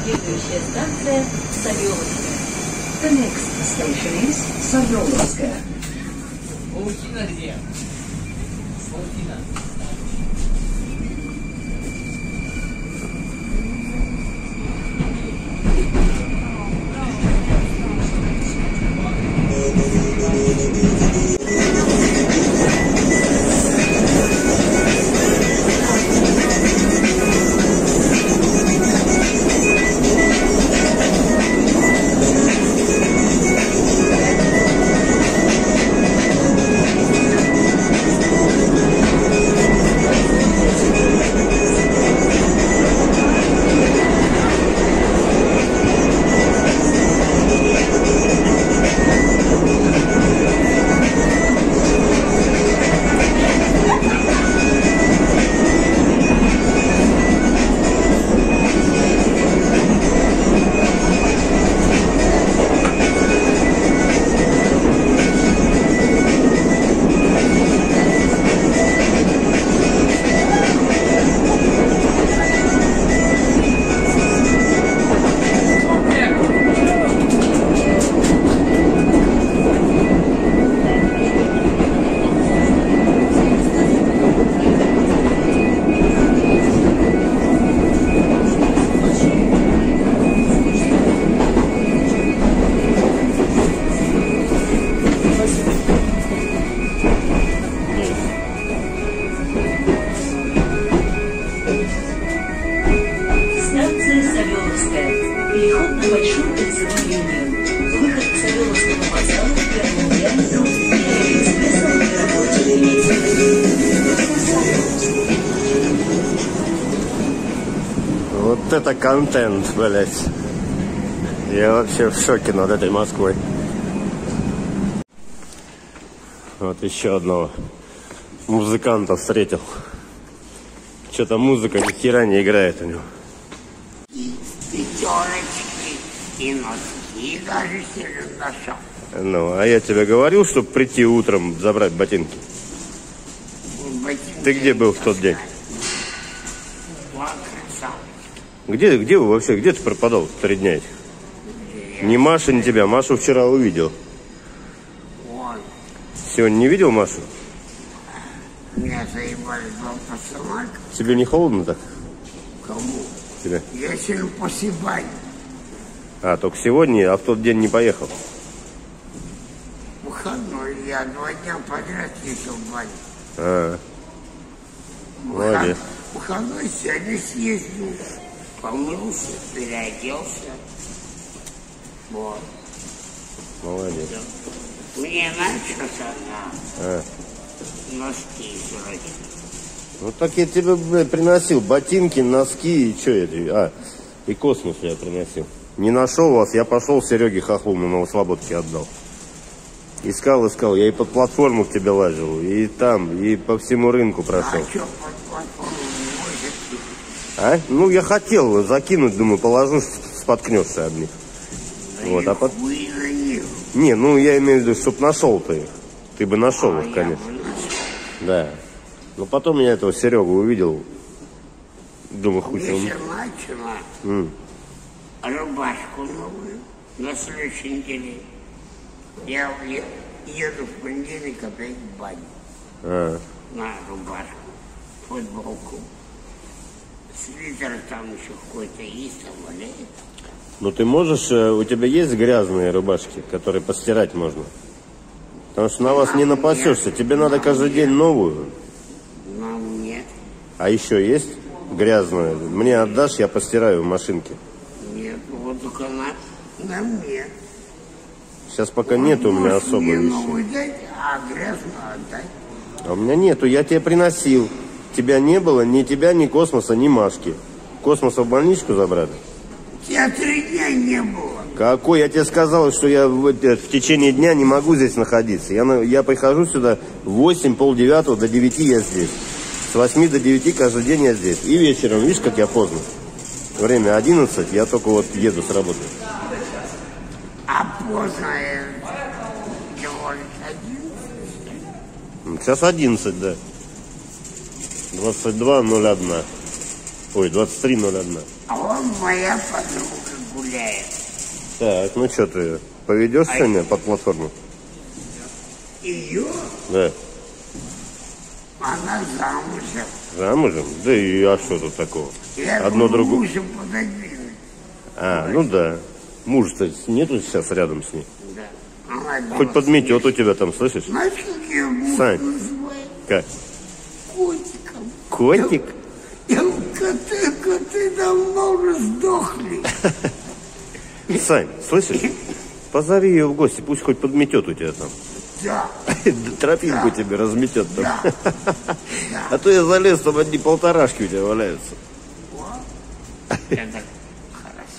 Следующая станция Савеловская. The next station is Савеловская. Паутина где? Паутина. Вот это контент, блять. Я вообще в шоке над этой Москвой. Вот еще одного музыканта встретил. Что-то музыка ни хера не играет у него. И пятерочки, и носки даже себе нашел. Ну, а я тебе говорил, чтобы прийти утром забрать ботинки. Ботинки. Ты где был в тот день? Красавчик. Где вы вообще? Где ты пропадал 3 дня этих? Ни Маша, ни тебя. Машу вчера увидел. Вон. Сегодня не видел Машу? Меня заебали 2 пацана. Тебе не холодно так? Кому? Тебе? Я сегодня после бани. А, только сегодня, а в тот день не поехал. Выходной. Я 2 дня подряд ездил в баню. А, молодец. Выходной сегодня съездил. Помылся, переоделся. Вот. Молодец. Мне начался А. носки вроде. Ну так я тебе, блядь, приносил ботинки, носки и что это? А, и космос я приносил. Не нашел вас, я пошел Сереге Хохлу на Новослободке отдал. Искал, я и под платформу к тебе лазил, и там, и по всему рынку прошел. А что под платформу возят? А? Ну я хотел закинуть, думаю, положу, споткнешься об них. Да Вот, а под... хуй на них. Не, ну я имею в виду, чтоб нашел ты их. Ты бы нашел их, конечно. Я бы нашел. Да. Но потом я этого Серегу увидел. Думаю, хоть он... Вечер начала рубашку новую на следующей неделе. Я еду в понедельник опять в баню. А. На рубашку, футболку. Свитер там еще какой-то есть, там валяет. Ну ты можешь, у тебя есть грязные рубашки, которые постирать можно? Потому что на вас не напасешься, тебе надо каждый день новую. Нам нет. А еще есть грязную? Мне отдашь, я постираю в машинке. Нет, вот только на мне. Сейчас пока нету у меня Можешь особо мне вещей. новую дать, а грязную отдать. А у меня нету, я тебе приносил. Тебя не было, ни тебя, ни Космоса, ни Машки. Космоса в больничку забрали? Тебя 3 дня не было. Какой? Я тебе сказал, что я в течение дня не могу здесь находиться. Я прихожу сюда в 8, полдевятого, до 9 я здесь. С 8 до 9 каждый день я здесь. И вечером, видишь, как я поздно. Время 11, я только вот еду с работы. А поздно говорит 11. Сейчас 11, да. 22:01. Ой, 23:01. А он моя подруга. гуляет. Так, ну что ты поведешь сегодня под платформу? Ее, Да. она замужем. Замужем? Да и а что тут такого? Я Одно другое. мужа пододвинуть. А, ну да. Мужа-то нету сейчас рядом с ней. Да. Она Хоть подметет у тебя там, слышишь? Знаешь, как я мужа Сань. называю? Как? Котиком. Котик? Коты давно уже сдохли. Сань, слышишь? Позови ее в гости, пусть хоть подметет у тебя там. Да. Тропинку тебе разметет там. Да. А то я залез, там одни полторашки у тебя валяются. Это хорошо.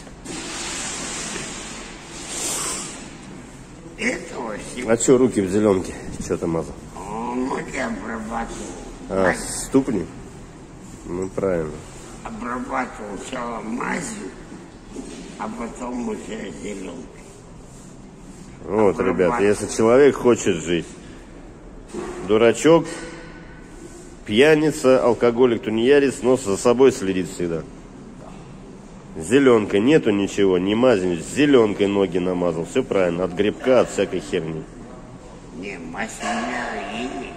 Этого всего. А что руки в зеленке? Что ты мазал? Ноги обрабатывал. А, ступни? Ну, правильно. Обрабатывал сначала мазью, а потом уже зеленкой. Вот, ребят, если человек хочет жить, дурачок, пьяница, алкоголик, тунеядец, но за собой следит всегда. Зеленкой нету ничего, не мази, зеленкой ноги намазал, все правильно, от грибка, от всякой херни. Не, мазь у меня есть.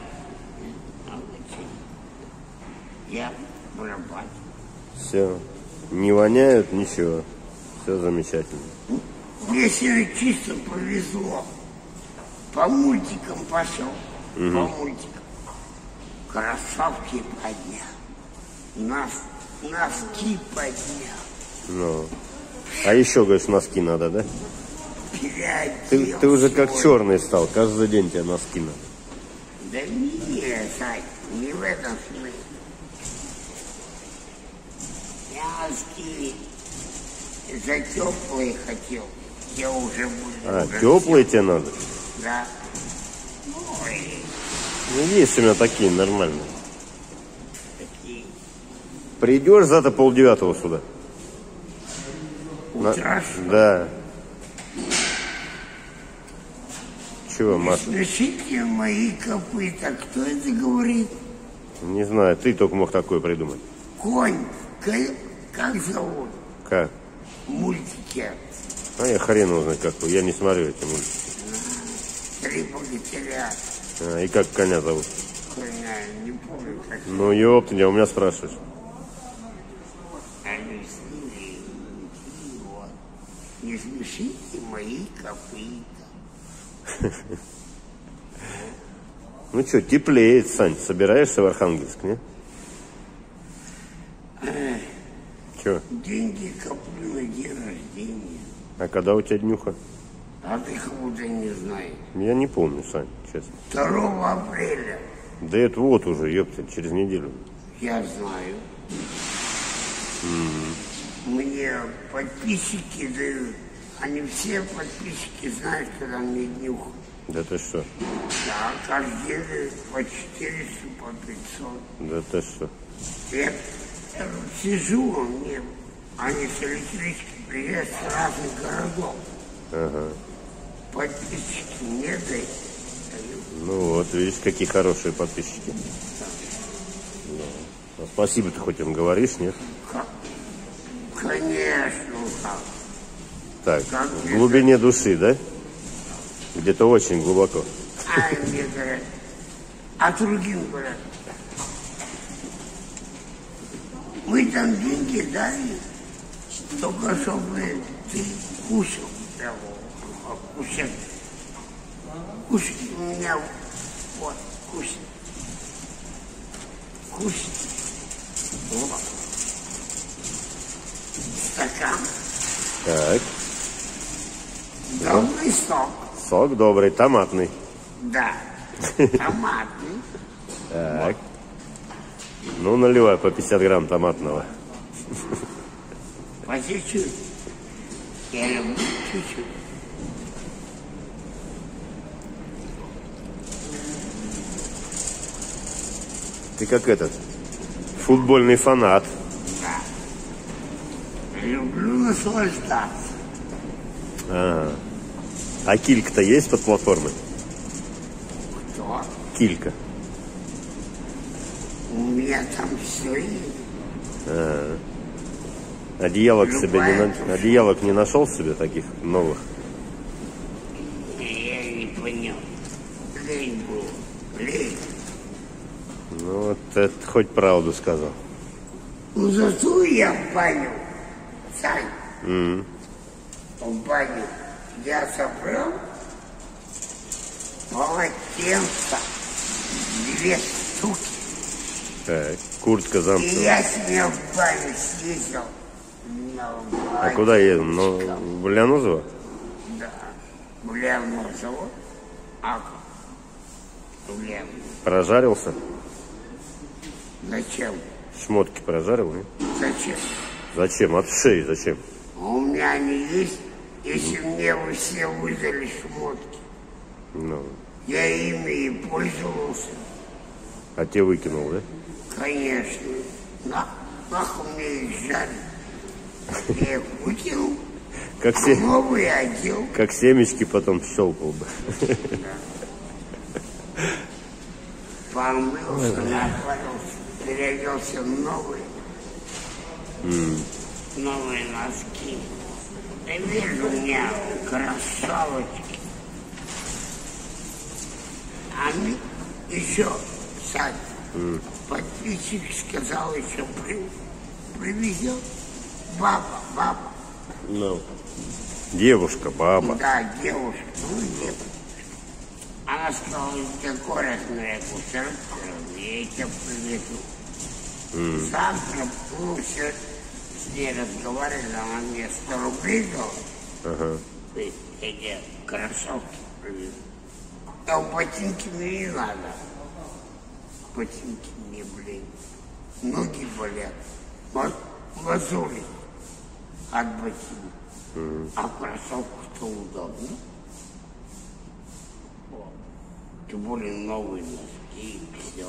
Я обрабатываю. Все, не воняют, ничего, все замечательно. Мне сегодня чисто повезло. По мультикам пошел. По мультикам. Кроссовки поднял. Носки поднял. Ну. А еще, говоришь, носки надо, да? Переодел. Ты уже как сегодня. черный стал, каждый день тебе носки надо. Да не, Сань, не в этом смысле. Я носки за теплые хотел. Я уже буду. А, уже теплые тебе надо? Да. Ой, Ну, есть у меня такие нормальные. такие. Придешь завтра 8:30 сюда? Утра. Да. Чего, Маш? Смешите мои копыта. Кто это говорит? Не знаю, ты только мог такое придумать. Конь. Как зовут? Как? Мультики. А я хрен узнать какой, я не смотрю эти мультики. 3 богатыря. А, и как коня зовут? Коня, не помню, как Ну, ёпта, у меня спрашиваешь. они слили. Вот. Не смешите мои копыта. Ну что, теплеет, Сань, собираешься в Архангельск, не? Че? Деньги коплю на день рождения. А когда у тебя днюха? А ты кого-то не знаешь. Я не помню, Сань, честно. 2 апреля. Да это вот уже, ёпта, через неделю. Я знаю. Мне подписчики дают. Они все подписчики знают, когда мне днюха. Да ты что? Да, каждый день дают по 400, по 500. Да ты что? Я сижу, мне они с электрички приезжают с разных городов. Ага. Подписчики мне дают. Ну вот, видишь, какие хорошие подписчики. Да. А спасибо ты хоть им говоришь, нет? Как? Конечно, как. Так, Как в глубине души, да? Где-то очень глубоко. А мне говорят, а другим говорят, мы там деньги дали, только чтобы ты кушал. Я говорю, кушать. Кушать у меня, вот, кушать. Кушать. Вот. Стакан. Так, Добрый сок. сок добрый, томатный. Да. Томатный. Так. Ну, наливай по 50 грамм томатного. По чуть-чуть. Я люблю чуть-чуть. Ты как этот, футбольный фанат. Люблю наслаждаться. Ага. А килька-то есть под платформой? Кто? Килька. У меня там все есть. Одеялок одеялок не нашел себе таких новых? Я не понял. Лень был. Лень. Ну вот это хоть правду сказал. Ну зато я понял. Сань. В баню я собрал полотенца 2 штуки. Так, куртка И замкнута. я с ней в баню съездил. А куда едем? Ну, в Леонозово? Да. В Леонозово. А в Леонозово. Прожарился? Зачем? Шмотки прожарил, нет? Зачем? Зачем? От шеи зачем? А у меня они есть. Если мне вы все выдали шмотки, Ну, я ими и пользовался. а те выкинул, да? Конечно. Нахуй мне их жаль. Я их выкинул, Как, а новые одел. как семечки потом щелкал бы. Помылся, напарился, переоделся в новые. Новые носки. Ты видишь, у меня красавочки. А мы еще, Сань, подписчик сказал, еще привезет баба. Ну. Девушка, баба. Да, девушка, ну девушка. Она сказала, ты коротная кусочка, я тебя привезу. Завтра, ну, все с ней разговаривали, она мне 100 рублей дала. Ага. Эти кроссовки привезу. А ботинки мне не надо. Ботинки мне, блин, ноги болят. Мозоли от ботинок. А в кроссовках-то удобно. Тем более новые носки и все.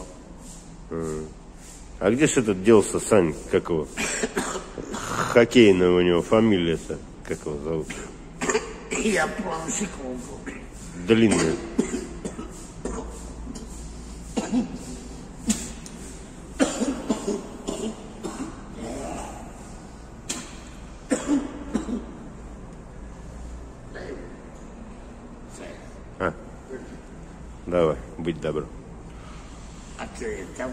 А где же этот делся, Сань, как его? Хоккейная у него фамилия-то. Как его зовут? Я Планшиков был. Длинная. А, давай, будь добр. А ты это...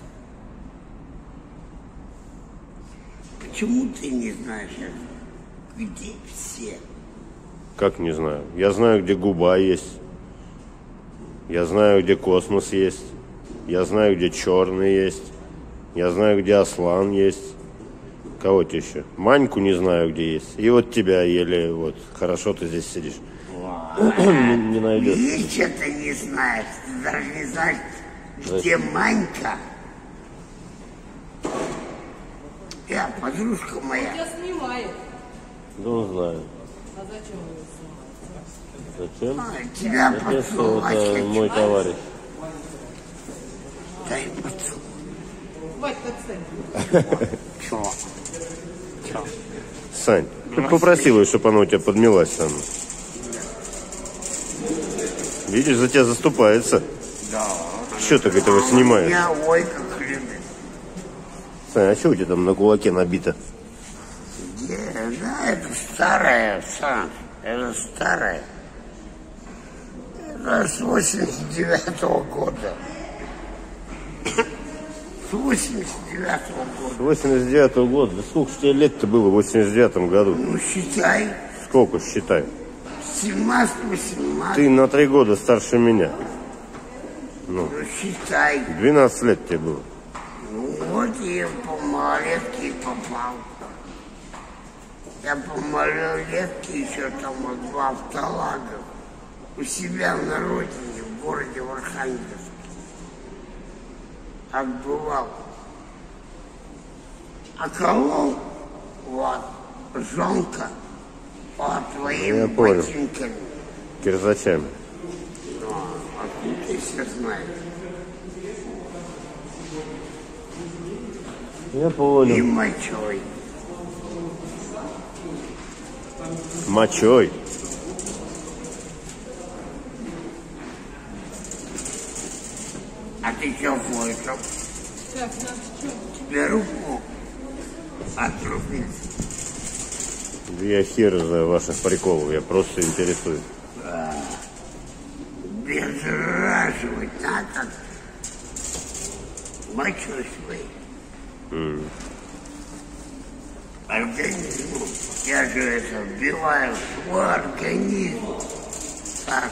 Почему ты не знаешь, где все? Как не знаю? Я знаю, где губа есть. Я знаю, где космос есть. Я знаю, где черный есть. Я знаю, где Аслан есть. Кого тебе еще? Маньку не знаю, где есть. И вот тебя еле вот. Хорошо ты здесь сидишь. Не найдешь. Ничего ты не знаешь. Ты даже не знаешь, где Манька. Я, подружка моя. Я снимаю. Ну, знаю. А зачем вы Зачем? снимаете? Тебя Это поцеловать это хочу. мой товарищ. Дай поцелуй. Хватит отстань. Чё? Сань, ты попросил ее, чтобы она у тебя подмялась там. Видишь, за тебя заступается. Да. Что ты этого снимаешь? Меня ой как любит. Сань, а что у тебя там на кулаке набито? Да, это старая, Саш. Это старая. Это с 89-го года. С 89-го года. 89-го года. Да сколько ж тебе лет-то было в 89-м году? Ну, считай, Сколько считай? 17-18. Ты на 3 года старше меня. Ну, считай. 12 лет тебе было. Ну, вот я по малолетке и попал. Я по малолетке еще там вот в автолагах. У себя на родине, в городе в Архангельске. Отбывал. А кого? Вот, жонка. Вот Я твоими понял. ботинками. Кирзачами. Ну, откуда ты все знаешь? Я И понял. мочой. Мочой. А ты что, Фойков? Так, так, что? Тебе руку отрубил. Я хер знаю ваших приколов, я просто интересуюсь. Безраживать надо. Мочу свой. Организм. Я же это вбиваю в свой организм. Так.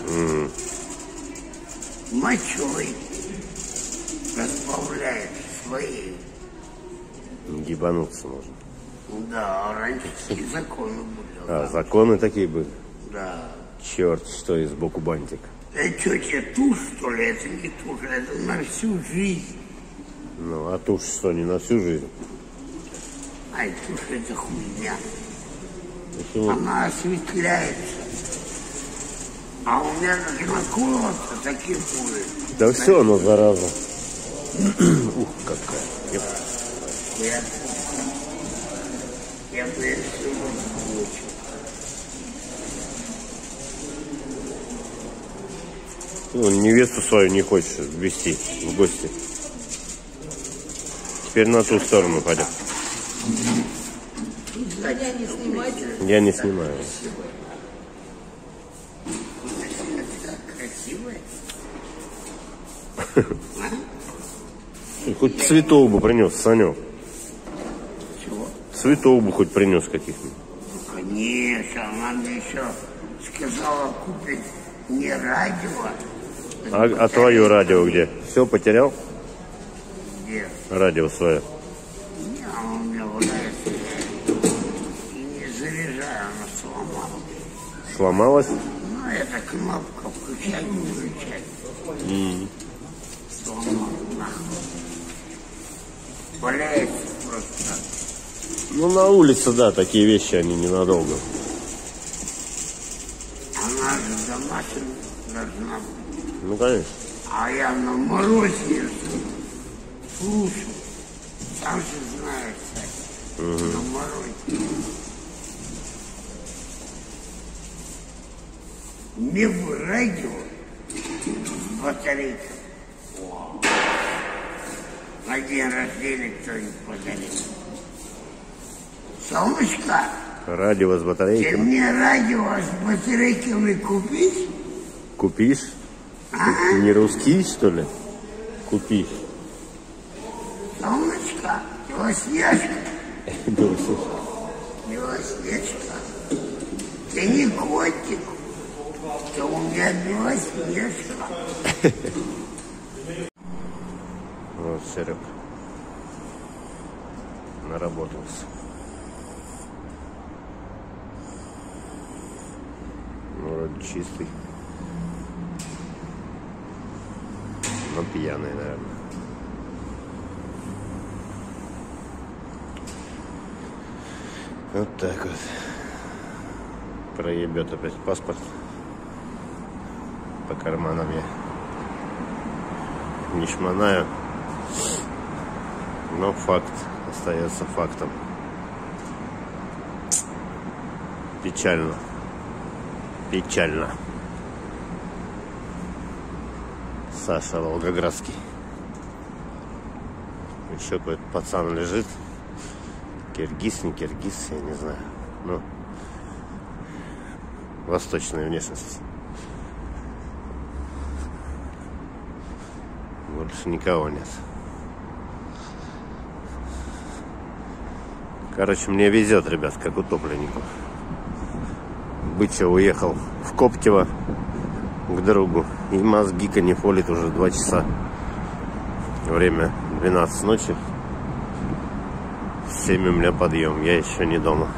Мочой разбавляет свои. Ебануться можно. Да, раньше такие законы были. А, законы такие были? Да. Черт, что и сбоку бантик. Это что, тебе тушь, что ли? Это не тушь, это на всю жизнь. Ну, а тушь что, не на всю жизнь? Ай, тушь это хуйня. Почему? Она осветляется. А у меня как наколоться, такие будет. Да все оно, зараза. Ух, какая. Я бы все получил. Ну, невесту свою не хочешь ввести в гости. Теперь на ту сторону пойдем. Меня не снимайте. Я не снимаю. Красивая. Хоть цветов бы принес, Санек. Чего? Цветов бы хоть принес каких-нибудь. Ну, конечно, она мне еще сказала купить не радио. А твое радио где? Все потерял? Где? Радио свое. Не, оно у меня валяется. И не заряжаю, она сломалась. Сломалась? Ну, это кнопка включать, выключать. Сломалась, нахуй. Валяется просто. Ну, на улице, да, такие вещи, они ненадолго. Она же домашняя должна быть. Ну, конечно. А я на морозе слушаю. Сам же знаешь, кстати, на морозе. Мне бы радио с батарейкой. На день рождения кто-нибудь подарил. Солнышко, Радио с ты батарейками. мне радио с батарейками купишь? Купишь? Не русский, что ли? Купишь. Солнышко, Белоснежка, Белоснежка, ты не котик, ты у меня Белоснежка. Вот, Серег. Наработался. Ну, вроде чистый. Но пьяный, наверное. Вот так вот. Проебет опять паспорт. По карманам я не шмонаю. Но факт остается фактом. Печально. Печально. Саша Волгоградский. Еще какой-то пацан лежит. Киргиз, не киргиз, я не знаю. Ну, восточная внешность. Больше никого нет. Короче, мне везет, ребят, как утопленнику. Быча уехал в Коптево к другу. И мозги канифолит уже 2 часа. Время 12 ночи. В 7 у меня подъем. Я еще не дома.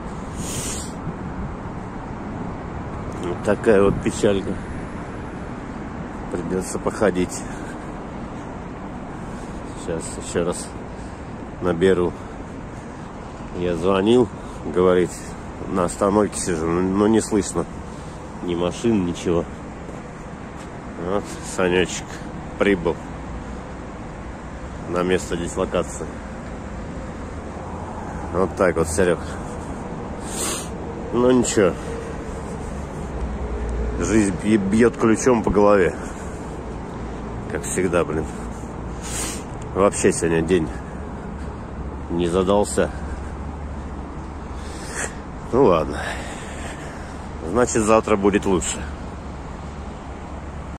Вот такая вот печалька. Придется походить. Сейчас еще раз наберу. Я звонил, говорит, на остановке сижу, но не слышно ни машин, ничего. Вот Санечек прибыл на место дислокации. Вот так вот, Серег. Ну ничего. Жизнь бьет ключом по голове. Как всегда, блин. Вообще сегодня день не задался. Ну ладно. Значит, завтра будет лучше.